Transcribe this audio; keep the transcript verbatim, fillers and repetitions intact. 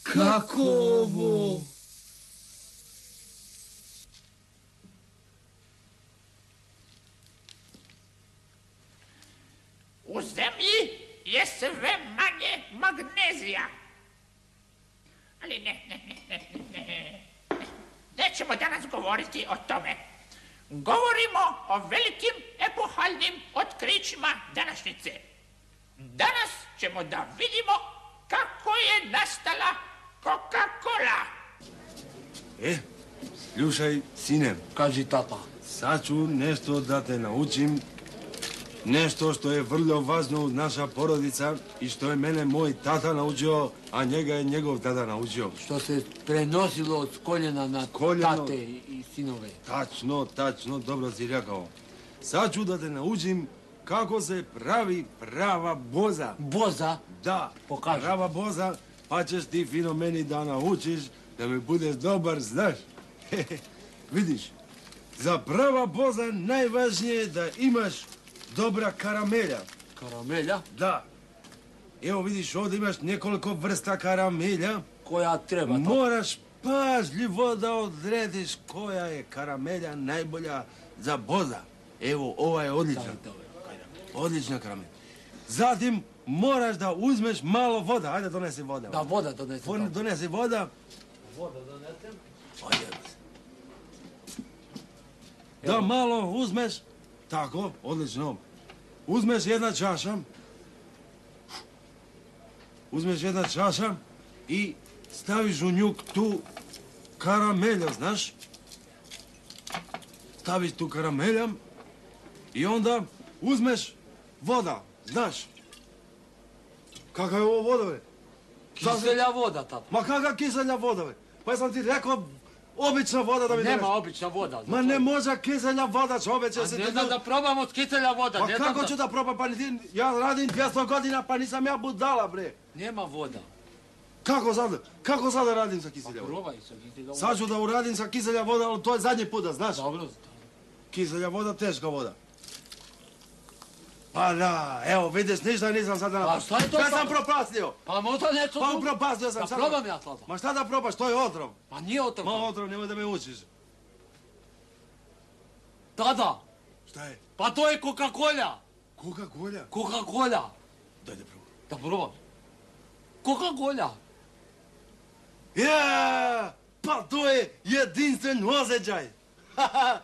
Kako ovo? U zemlji je sve manje magnezija. Ali ne, ne, ne, ne, ne, ne. Nećemo danas govoriti o tome. Govorimo o velikim epohalnim otkrićima današnjice. Danas ćemo da vidimo kako je nastala Coca-Cola. E, slušaj, sine. Kaži, tata. Sad ću nešto da te naučim. Nešto što je vrlo važno u naša porodica i što je mene moj tata naučio, a njega je njegov tata naučio. Što se prenosilo od koljena na Koljeno... tate i sinove. Tačno, tačno, dobro si rekao. Sad ću da te naučim kako se pravi prava boza. Boza? Da, pokaži. Prava boza, pa ćeš ti fino meni da naučiš da mi budeš dobar, znaš. Vidiš, za prava boza najvažnije je da imaš dobra karamelja. Karamelja? Da. Evo vidiš, ovdje imaš nekoliko vrsta karamelja. Koja treba? To? Moraš pažljivo da odrediš koja je karamelja najbolja za boza. Evo, ova je odlična. Odlična karamelja. Zatim moraš da uzmeš malo voda. Ajde, donesi voda. Da, voda donesi. Von, donesi voda. Voda donesem. Ajde. Da malo uzmeš. Tako, odlično. Uzmeš jedna čaša. Uzmeš jedna čaša i staviš u nju tu karamelja, znaš? Staviš tu karamelja i onda uzmeš voda, znaš? Kakva je ovo voda, be? Kiselja voda, tata. Ma kakva kiselja voda, be? Pa sam ti rekao obična voda da mi Nema doneš. obična voda. Ma ne može kiselja voda, čoveče. A ne znam da probam od kiselja voda. Pa kako ću da probam, pa ti, ja radim dvjesto godina, pa nisam ja budala, bre. Nema voda. Kako sad, kako sad da radim sa kiselja Pa voda? probaj sa kiselja voda. Sad ću da uradim sa kiselja voda, ali to je zadnji put, da znaš? Dobro. Kiselja voda, teška voda. Pa da, evo, vidiš, ništa nisam sad da napravio. Pa šta je to? Šta sam propastio? Pa možda nešto... Pa upropastio sam Da sad. probam ja sada. Ma šta da probaš, to je otrov. Pa nije otrov. Ma otrov, nemoj da me učiš. Tada. Šta je? Pa to je Coca-Cola. Coca-Cola? Coca-Cola. Daj da probam. Da probam. Coca-Cola. Ja, pa to je jedinstven osjećaj.